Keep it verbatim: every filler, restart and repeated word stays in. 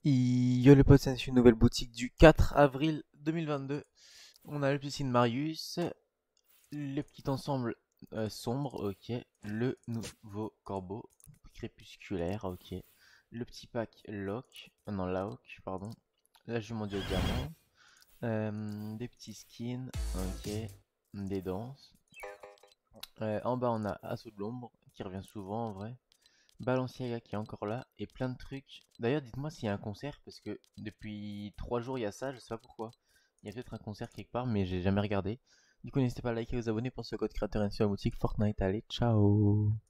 Yo les potes, c'est une nouvelle boutique du quatre avril deux mille vingt-deux. On a le petit signe Marius, le petit ensemble euh, sombre, ok. Le nouveau corbeau crépusculaire, ok. Le petit pack lock, euh, non Laok, pardon. La jument du diamant. Euh, des petits skins, ok. Des danses. Euh, en bas, on a Assaut de l'ombre, qui revient souvent en vrai. Balenciaga qui est encore là, et plein de trucs. D'ailleurs, dites-moi s'il y a un concert, parce que depuis trois jours, il y a ça, je sais pas pourquoi. Il y a peut-être un concert quelque part, mais j'ai jamais regardé. Du coup, n'hésitez pas à liker et vous abonner pour ce code créateur ainsi sur la boutique Fortnite. Allez, ciao!